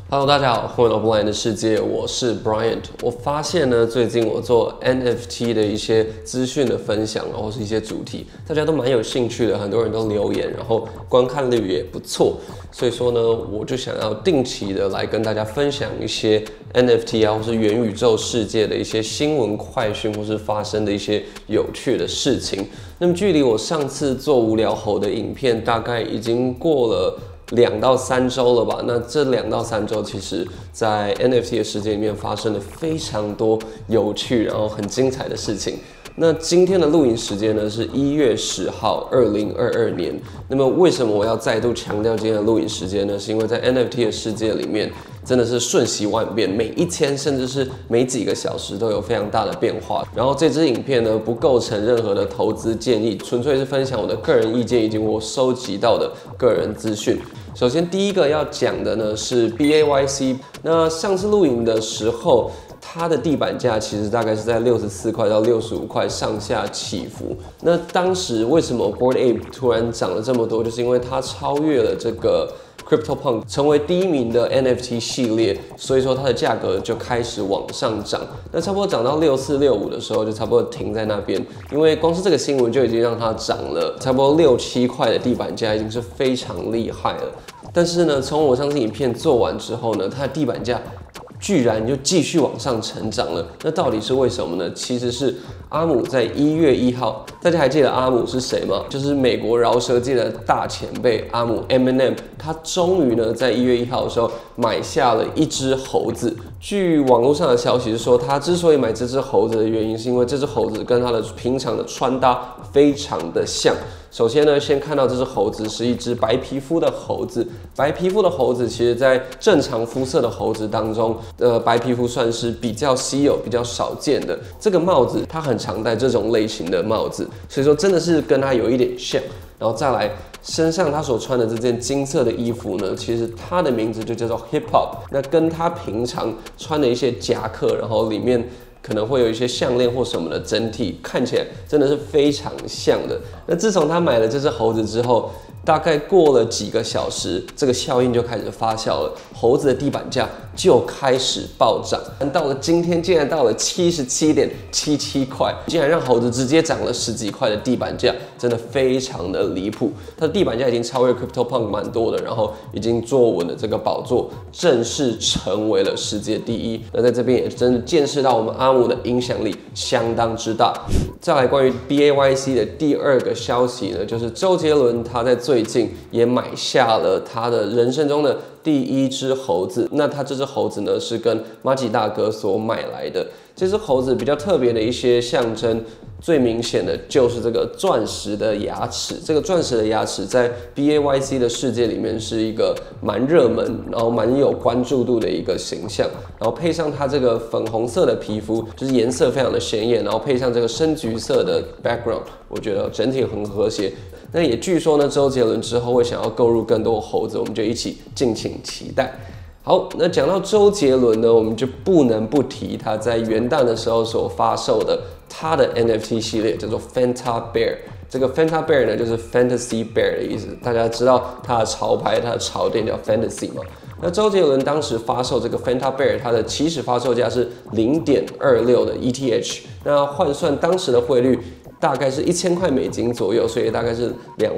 Hello， 大家好，欢迎来到 Blind 的世界，我是 Bryant。我发现呢，最近我做 NFT 的一些资讯的分享，然后是一些主题，大家都蛮有兴趣的，很多人都留言，然后观看率也不错。所以说呢，我就想要定期的来跟大家分享一些 NFT 啊，或是元宇宙世界的一些新闻快讯，或是发生的一些有趣的事情。那么距离我上次做无聊猴的影片，大概已经过了2到3周了吧？那这2到3周，其实在 NFT 的世界里面发生了非常多有趣，然后很精彩的事情。那今天的录影时间呢是1月10号，2022年。那么为什么我要再度强调今天的录影时间呢？是因为在 NFT 的世界里面，真的是瞬息万变，每一天甚至是每几个小时都有非常大的变化。然后这支影片呢不构成任何的投资建议，纯粹是分享我的个人意见以及我收集到的个人资讯。首先第一个要讲的呢是 BAYC。那上次录影的时候，它的地板价其实大概是在64块到65块上下起伏。那当时为什么 Bored Ape 突然涨了这么多，就是因为它超越了这个CryptoPunk 成为第1名的 NFT 系列，所以说它的价格就开始往上涨。那差不多涨到64、65的时候，就差不多停在那边，因为光是这个新闻就已经让它涨了差不多6、7块的地板价，已经是非常厉害了。但是呢，从我上次影片做完之后呢，它的地板价居然就继续往上成长了。那到底是为什么呢？其实是阿姆在1月1号，大家还记得阿姆是谁吗？就是美国饶舌界的大前辈阿姆 Eminem， 他终于呢在1月1号的时候买下了一只猴子。据网络上的消息是说，他之所以买这只猴子的原因，是因为这只猴子跟他的平常的穿搭非常的像。首先呢，先看到这只猴子是一只白皮肤的猴子。白皮肤的猴子，其实在正常肤色的猴子当中，白皮肤算是比较稀有、比较少见的。这个帽子，它很常戴这种类型的帽子，所以说真的是跟它有一点像。然后再来，身上他所穿的这件金色的衣服呢，其实它的名字就叫做 Hip Hop。那跟他平常穿的一些夹克，然后里面可能会有一些项链或什么的，整体看起来真的是非常像的。那自从他买了这只猴子之后，大概过了几个小时，这个效应就开始发酵了，猴子的地板价就开始暴涨，到了今天竟然到了77.77块，竟然让猴子直接涨了10几块的地板价，真的非常的离谱。它的地板价已经超越 CryptoPunk 蛮多的，然后已经坐稳了这个宝座，正式成为了世界第一。那在这边也真的见识到我们阿姆的影响力相当之大。再来关于 BAYC 的第2个消息呢，就是周杰伦他在最近也买下了他的人生中的第1只猴子。那他这只猴子呢是跟马吉大哥所买来的。这只猴子比较特别的一些象征，最明显的就是这个钻石的牙齿。这个钻石的牙齿在 BAYC 的世界里面是一个蛮热门，然后蛮有关注度的一个形象。然后配上它这个粉红色的皮肤，就是颜色非常的显眼，然后配上这个深橘色的 background， 我觉得整体很和谐。那也据说呢，周杰伦之后会想要购入更多猴子，我们就一起敬请期待。好，那讲到周杰伦呢，我们就不能不提他在元旦的时候所发售的他的 NFT 系列，叫做 Fanta Bear。这个 Fanta Bear 呢，就是 Fantasy Bear 的意思。大家知道他的潮牌、他的潮店叫 Fantasy 吗？那周杰伦当时发售这个 Fanta Bear， 它的起始发售价是 0.26 的 ETH， 那换算当时的汇率大概是1000块美金左右，所以大概是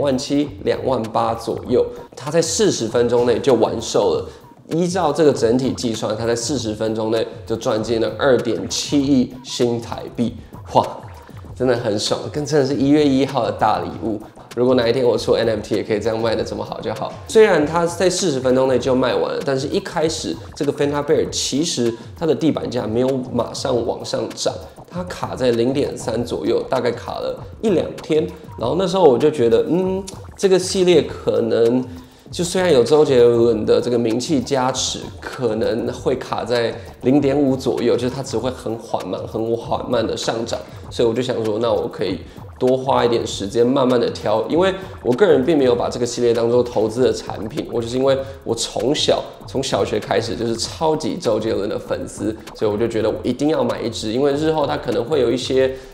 27000、28000左右。它在40分钟内就完售了。依照这个整体计算，他在40分钟内就赚进了2.7亿新台币，哇，真的很爽，真的是1月1号的大礼物。如果哪一天我出 NFT 也可以这样卖的这么好就好。虽然它在40分钟内就卖完了，但是一开始这个 Fanta Bear 其实它的地板价没有马上往上涨，它卡在0.3左右，大概卡了1、2天。然后那时候我就觉得，这个系列可能就虽然有周杰伦的这个名气加持，可能会卡在0.5左右，就是它只会很缓慢的上涨。所以我就想说，那我可以多花一点时间，慢慢的挑，因为我个人并没有把这个系列当做投资的产品，我就是因为我从小学开始就是超级周杰伦的粉丝，所以我就觉得我一定要买一支，因为日后它可能会有一些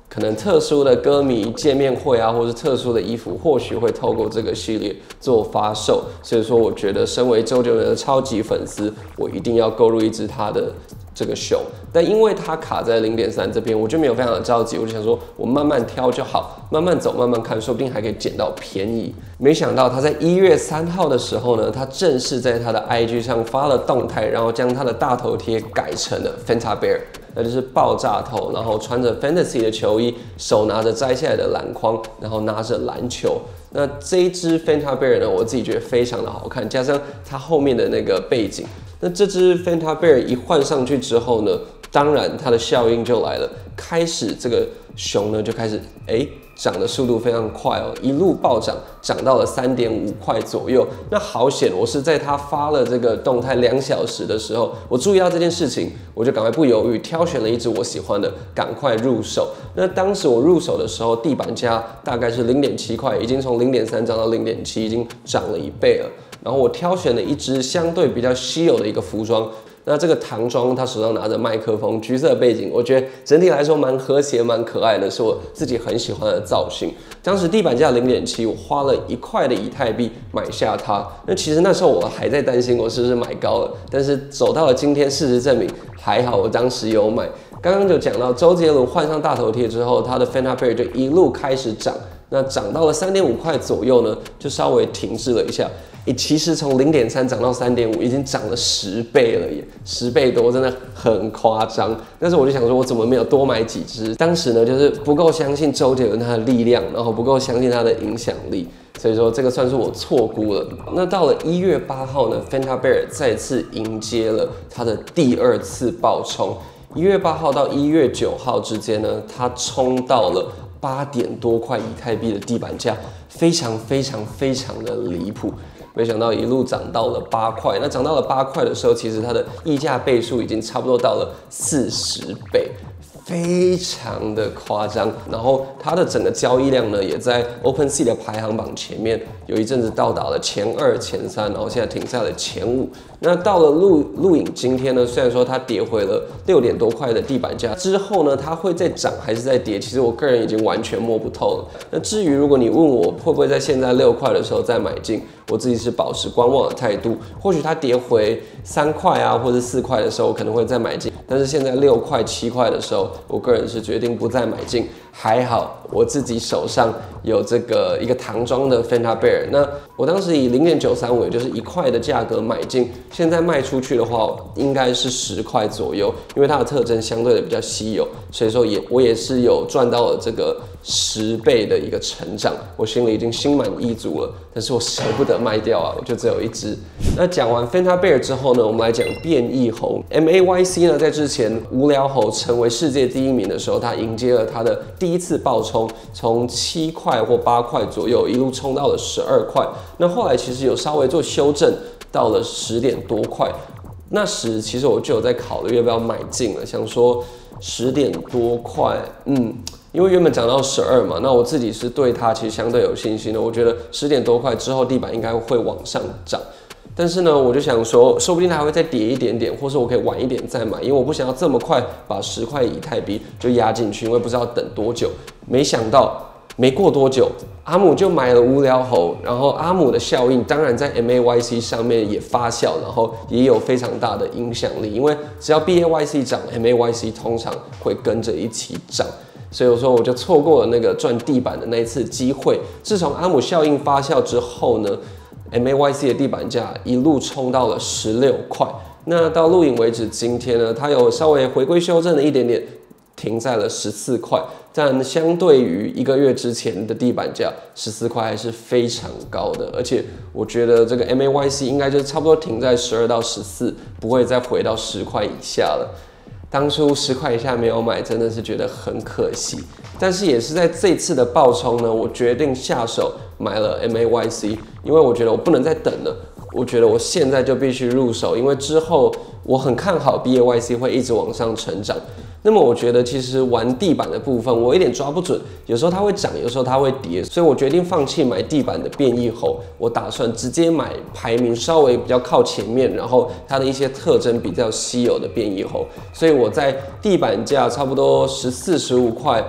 可能特殊的歌迷见面会啊，或是特殊的衣服，或许会透过这个系列做发售。所以说，我觉得身为周杰伦的超级粉丝，我一定要购入一只他的这个熊。但因为它卡在0.3这边，我就没有非常的着急，我就想说我慢慢挑就好，慢慢走，慢慢看，说不定还可以捡到便宜。没想到他在1月3号的时候呢，他正式在他的 IG 上发了动态，然后将他的大头贴改成了 Fanta Bear。那就是爆炸头，然后穿着 Fantasy 的球衣，手拿着摘下来的篮筐，然后拿着篮球。那这一支 Fanta Bear 呢，我自己觉得非常的好看，加上它后面的那个背景，那这支 Fanta Bear 一换上去之后呢，当然它的效应就来了，开始这个熊呢就开始涨的速度非常快哦，一路暴涨，涨到了3.5块左右。那好险，我是在他发了这个动态2小时的时候，我注意到这件事情，我就赶快不犹豫，挑选了一只我喜欢的，赶快入手。那当时我入手的时候，地板价大概是0.7块，已经从0.3涨到0.7，已经涨了1倍了。然后我挑选了一只相对比较稀有的一个服装。那这个唐装，他手上拿着麦克风，橘色背景，我觉得整体来说蛮和谐、蛮可爱的，是我自己很喜欢的造型。当时地板价0.7，我花了1块的以太币买下它。那其实那时候我还在担心我是不是买高了，但是走到了今天，事实证明还好，我当时有买。刚刚就讲到周杰伦换上大头贴之后，他的 Fanta Bear 就一路开始涨，那涨到了3.5块左右呢，就稍微停滞了一下。其实从0.3涨到3.5，已经涨了10倍了耶，10倍多，真的很夸张。但是我就想说，我怎么没有多买几只？当时呢，就是不够相信周杰伦他的力量，然后不够相信他的影响力，所以说这个算是我错估了。那到了1月8号呢 ，Fanta Bear 再次迎接了他的第2次爆冲。1月8号到1月9号之间呢，它冲到了8点多块以太币的地板价，非常的离谱。没想到一路涨到了8块，那涨到了8块的时候，其实它的溢价倍数已经差不多到了40倍，非常的夸张。然后它的整个交易量呢，也在 OpenSea 的排行榜前面，有一阵子到达了前2、前3，然后现在停在了前5。那到了录影今天呢，虽然说它跌回了6点多块的地板价之后呢，它会再涨还是再跌？其实我个人已经完全摸不透了。那至于如果你问我会不会在现在6块的时候再买进，我自己是保持观望的态度。或许它跌回3块啊，或者4块的时候，我可能会再买进。但是现在6块、7块的时候，我个人是决定不再买进。还好我自己手上有这个一个唐装的 Fanta Bear， 那我当时以0.935，也就是1块的价格买进，现在卖出去的话，应该是10块左右，因为它的特征相对的比较稀有，所以说我也是有赚到了这个10倍的一个成长，我心里已经心满意足了，但是我舍不得卖掉啊，我就只有一只。那讲完 Fanta Bear 之后呢，我们来讲变异猴 MAYC 呢，在之前无聊猴成为世界第1名的时候，它迎接了它的第1次爆冲，从7块或8块左右一路冲到了12块。那后来其实有稍微做修正，到了10点多块。那时其实我就有在考虑要不要买进了，想说10点多块，因为原本涨到12嘛，那我自己是对它其实相对有信心的，我觉得10点多块之后地板应该会往上涨。但是呢，我就想说，说不定它还会再跌一点点，或是我可以晚一点再买，因为我不想要这么快把10块以太币就压进去，因为不知道等多久。没想到没过多久，阿姆就买了无聊猴，然后阿姆的效应当然在 MAYC 上面也发酵，然后也有非常大的影响力，因为只要 BAYC 涨 ，MAYC 通常会跟着一起涨。所以我说我就错过了那个赚地板的那一次机会。自从阿姆效应发酵之后呢， MAYC 的地板价一路冲到了16块。那到录影为止，今天呢，它有稍微回归修正了一点点，停在了14块。但相对于1个月之前的地板价，14块还是非常高的。而且我觉得这个 MAYC 应该就差不多停在12到14，不会再回到10块以下了。当初10块以下没有买，真的是觉得很可惜。但是也是在这次的爆冲呢，我决定下手买了 MAYC， 因为我觉得我不能再等了。我觉得我现在就必须入手，因为之后我很看好 BAYC 会一直往上成长。那么我觉得其实玩地板的部分我有点抓不准，有时候它会涨，有时候它会跌，所以我决定放弃买地板的变异猴，我打算直接买排名稍微比较靠前面，然后它的一些特征比较稀有的变异猴。所以我在地板价差不多14、15块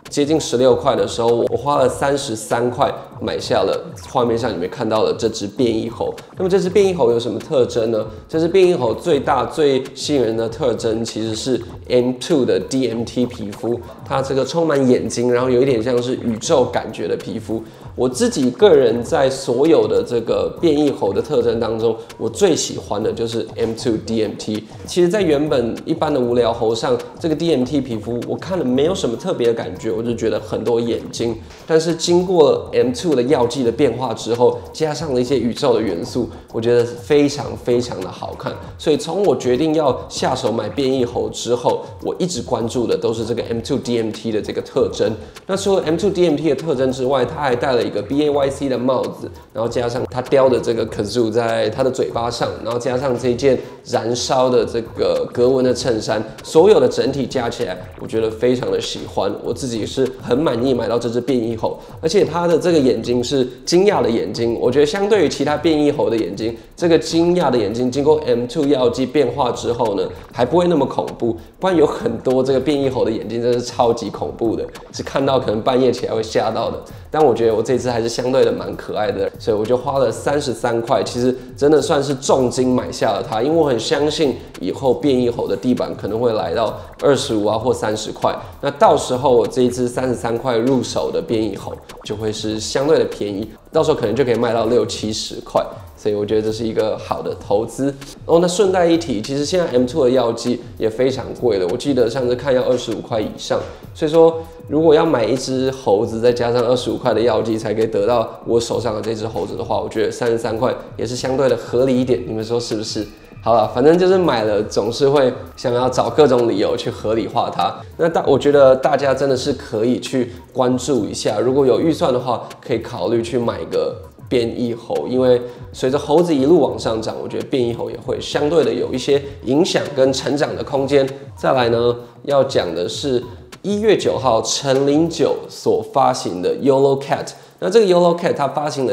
接近16块的时候，我花了33块买下了画面上你们看到的这只变异猴。那么这只变异猴有什么特征呢？这只变异猴最大最吸引人的特征其实是 M2 的 DMT 皮肤，它这个充满眼睛，然后有一点像是宇宙感觉的皮肤。我自己个人在所有的这个变异猴的特征当中，我最喜欢的就是 M2 DMT。其实，在原本一般的无聊猴上，这个 DMT 皮肤我看了没有什么特别的感觉，我就觉得很多眼睛。但是经过了 M2 的药剂的变化之后，加上了一些宇宙的元素，我觉得非常非常的好看。所以从我决定要下手买变异猴之后，我一直关注的都是这个 M2 DMT 的这个特征。那除了 M2 DMT 的特征之外，它还带了一个 BAYC 的帽子，然后加上它雕的这个 kazoo 在它的嘴巴上，然后加上这件燃烧的这个格纹的衬衫，所有的整体加起来，我觉得非常的喜欢。我自己是很满意买到这只变异猴，而且它的这个眼睛是惊讶的眼睛，我觉得相对于其他变异猴的眼睛，这个惊讶的眼睛经过 M2 药剂变化之后呢，还不会那么恐怖。不然有很多这个变异猴的眼睛真是超级恐怖的，是看到可能半夜起来会吓到的。但我觉得我这只还是相对的蛮可爱的，所以我就花了33块，其实真的算是重金买下了它，因为我很相信以后变异猴的地板可能会来到25啊或30块，那到时候我这一只33块入手的变异猴就会是相对的便宜，到时候可能就可以卖到60、70块。所以我觉得这是一个好的投资哦。那顺带一提，其实现在 M2 的药剂也非常贵了，我记得上次看要25块以上。所以说，如果要买一只猴子，再加上25块的药剂，才可以得到我手上的这只猴子的话，我觉得33块也是相对的合理一点。你们说是不是？好了，反正就是买了，总是会想要找各种理由去合理化它。那我觉得大家真的是可以去关注一下，如果有预算的话，可以考虑去买个变异猴，因为随着猴子一路往上涨，我觉得变异猴也会相对的有一些影响跟成长的空间。再来呢，要讲的是1月9号陈零酒所发行的 YOLO Cat。那这个 YOLO Cat 它发行了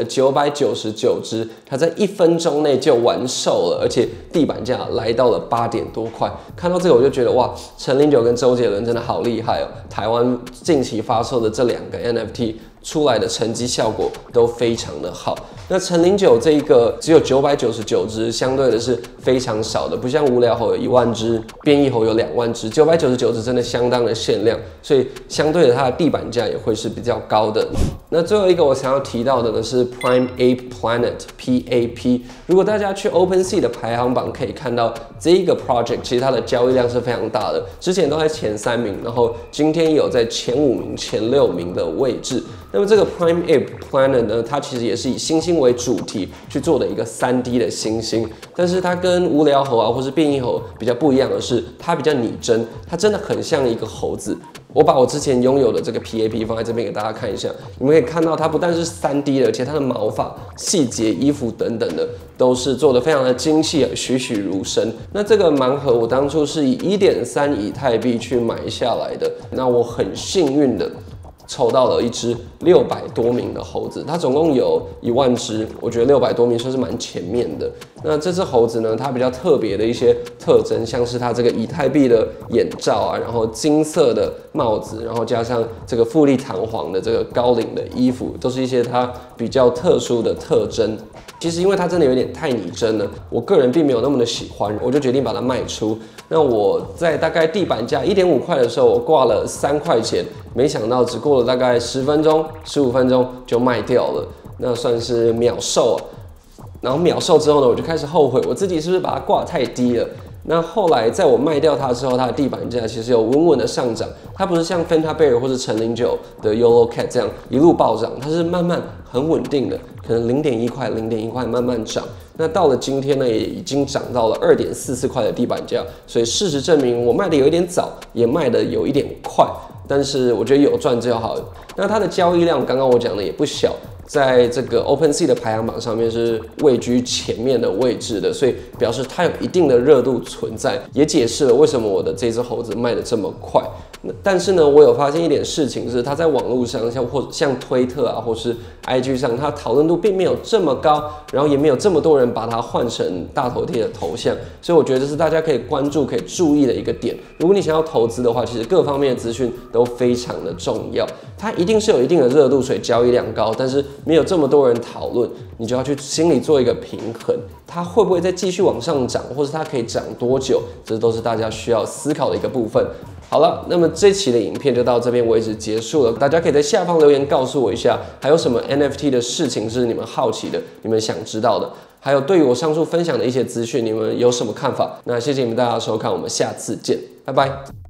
999只，它在1分钟内就完售了，而且地板价来到了8点多块。看到这个我就觉得哇，陈零九跟周杰伦真的好厉害哦！台湾近期发售的这2个 NFT 出来的成绩效果都非常的好。那陈零九这一个只有999只，相对的是非常少的，不像无聊猴有1万只，变异猴有2万只，999只真的相当的限量，所以相对的它的地板价也会是比较高的。那最后一个我想要提到的呢是 Prime Ape Planet PAP。如果大家去 OpenSea 的排行榜可以看到，这一个 project 其实它的交易量是非常大的，之前都在前3名，然后今天有在前5名、前6名的位置。那么这个 Prime Ape Planet 呢，它其实也是以猩猩为主题去做的一个3D 的猩猩，但是它跟无聊猴啊或是变异猴比较不一样的是，它比较拟真，它真的很像一个猴子。我把我之前拥有的这个 PAP 放在这边给大家看一下，你们可以看到它不但是3D 的，而且它的毛发、细节、衣服等等的都是做的非常的精细，栩栩如生。那这个盲盒我当初是以1.3以太币去买下来的，那我很幸运的抽到了一只600多名的猴子，它总共有1万只，我觉得600多名算是蛮前面的。那这只猴子呢，它比较特别的一些特征，像是它这个以太币的眼罩啊，然后金色的帽子，然后加上这个富丽堂皇的这个高领的衣服，都是一些它比较特殊的特征。其实因为它真的有点太拟真了，我个人并没有那么的喜欢，我就决定把它卖出。那我在大概地板价1.5块的时候，我挂了3块钱，没想到只过了大概10分钟、15分钟就卖掉了，那算是秒售啊。然后秒售之后呢，我就开始后悔，我自己是不是把它挂太低了？那后来在我卖掉它之后，它的地板价其实有稳稳的上涨，它不是像 Fanta Bear 或是陈零九的 YOLO Cat 这样一路暴涨，它是慢慢很稳定的，可能0.1块、0.1块慢慢涨。那到了今天呢，也已经涨到了2.44块的地板价，所以事实证明我卖的有一点早，也卖的有一点快，但是我觉得有赚就好了。那它的交易量，刚刚我讲的也不小。在这个 OpenSea 的排行榜上面是位居前面的位置的，所以表示它有一定的热度存在，也解释了为什么我的这只猴子卖的这么快。 但是呢，我有发现一点事情是，它在网络上像推特啊，或是 IG 上，它讨论度并没有这么高，然后也没有这么多人把它换成大头贴的头像，所以我觉得这是大家可以关注、可以注意的一个点。如果你想要投资的话，其实各方面的资讯都非常的重要。它一定是有一定的热度，所以交易量高，但是没有这么多人讨论，你就要去心里做一个平衡，它会不会再继续往上涨，或是它可以涨多久，这都是大家需要思考的一个部分。好了，那么这期的影片就到这边为止结束了。大家可以在下方留言告诉我一下，还有什么 NFT 的事情是你们好奇的，你们想知道的，还有对于我上述分享的一些资讯，你们有什么看法？那谢谢你们大家的收看，我们下次见，拜拜。